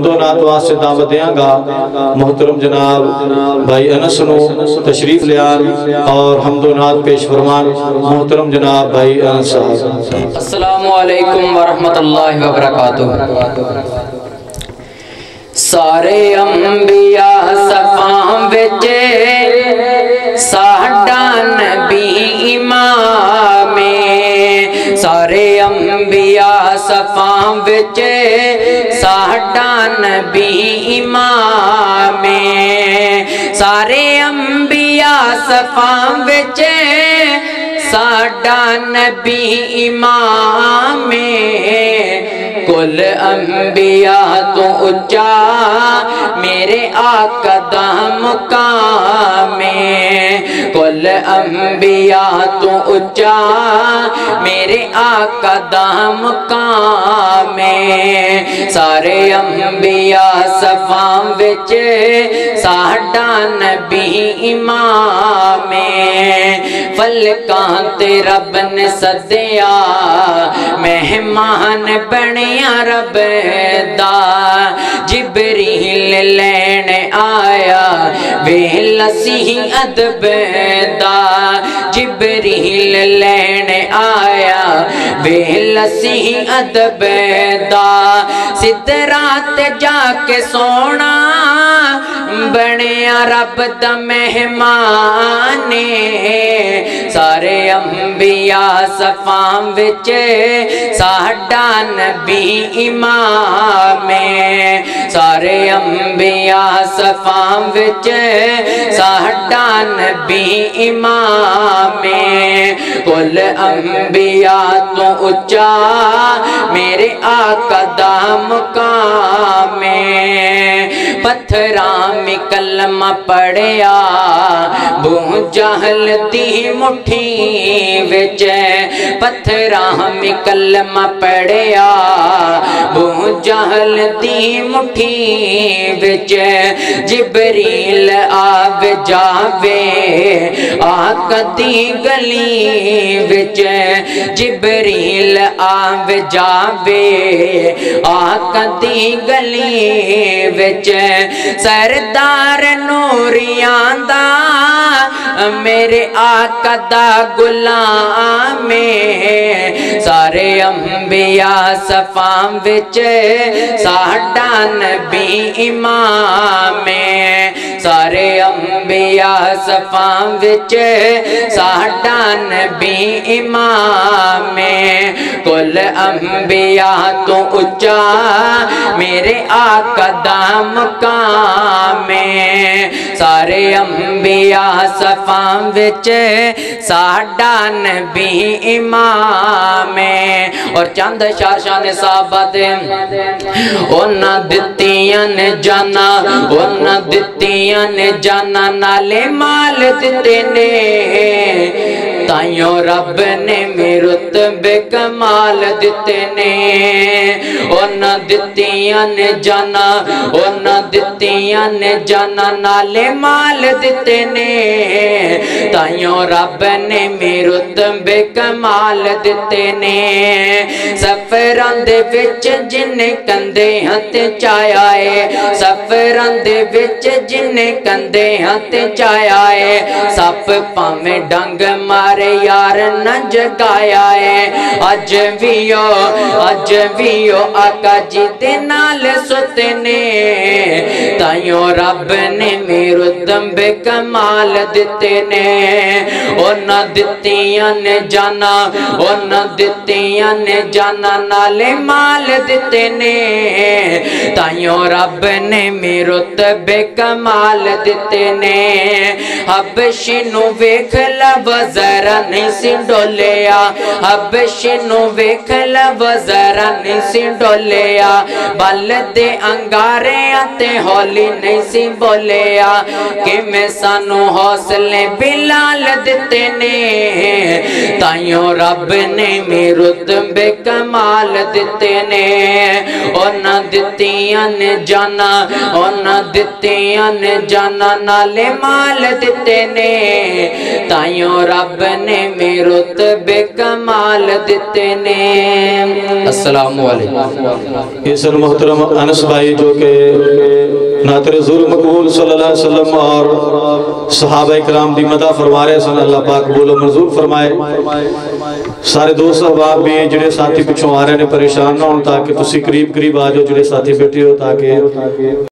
دو نات واسطے دعوت دیاں گا محترم جناب بھائی انس نو تشریف لیان اور حمد و نات پیش فرمان محترم جناب بھائی انس صاحب۔ السلام علیکم ورحمت اللہ وبرکاتہ۔ سارے انبیاء صفاں وچے ساڈا نبی امام، سارے انبیاء صفاں وچے ساڈا نبی امام، سارے انبیاء صفاں وچے ساڈا نبی امام، کل انبیاء تو اچا میرے آقا دا مقام، کل انبیاء تو اچا میرے آقا دا مقام، سارے انبیاء صفاں وچ ساڈا نبی امام، فلکاں تے رب نے سدیا مہمان بنیا رب دا، جبریل لین آیا ویلا سی ادب دا، جبریل لین آیا ویلا سی ادب دا، سدرات جا کے سونا بنیا رب دا مہمان، سارے انبیاء صفاں وچ ساڈا نبی امام، سارے انبیاء صفاں وچ ساڈا نبی امام، کل انبیاء تو اچا میرے آقا دا مقام، پتھراں میں کلمہ پڑھیا بو جہل دی مٹھی وچ، پتھراں میں کلمہ پڑھیا بو جہل دی مٹھی وچ، جبریل آو جاوے آقا دی گلی وچ، جبریل آو جاوے آقا دی گلی وچ، سردار نوریاں دا میرے آقا دا غلام، سارے انبیاء صفاں وچ ساڈا نبی امام، سارے انبیاء صفاں وچ ساڈا نبی امام، کل انبیاء تو اچا میرے آقا دا مقام، سارے انبیاء صفاں وچ ساڈا نبی امام، اور چند اشعار شان صحابہ دے، اونا دتیاں نے جانا اونا دتیاں نے جانا نالے مال دتے نے، تائیوں رب نے رتبے کمال دتے نے، اونا دتیاں نے جانا اونا دتیاں نے جانا نالے مال دتے نے، تائیوں رب نے رتبے کمال دتے نے، سفراں دے وچ جن کندے ہتھ چایا ہے، سفراں دے وچ جن کندے ہتھ چایا ہے، سپ پاویں ڈنگ مارے یار نہ جگایا ہے، اج ویو آقا جی دے نال ستے نے، تائیوں رب نے رتبے کمال دتے نے، اونا دتیاں نے جانا اونا دتیاں نے جانا نالے مال دتے نے، تائیوں رب نے رتبے کمال دتے نے، حبشی نو ویکھ لو ذرا نہیں سی ڈولیا، حبشی نو ویکھ لو ذرا نہیں سی ڈولیا، بل دے انگارے آتے ہولی نہیں سی بولیا، کہ میں سانو حوصلے بلال دتے نے، تائیوں رب نے رتبے کمال دتے نے، اونا دتیاں दित्तियां ने जाना उन्हां दित्तियां ने जाना नाले माल दिते ने ताइयों रब ने मेरे रुतबे कमाल दिते ने। अस्सलामु अलैकुम। इसन मोहतरम अनस भाई जो के नातर रसूल मकबूल सल्लल्लाहु अलैहि वसल्लम और सहाबा इकराम दी मदह फरमा रहे सन, अल्लाह पाक कबूल और मंजूर फरमाए। सारे दोस्त अहबाब भी जिहड़े साथी पिछों आ रहे ने परेशान ना होण, ताकि तुसी करीब करीब आ जाओ जिहड़े साथी बैठे हो, ताकि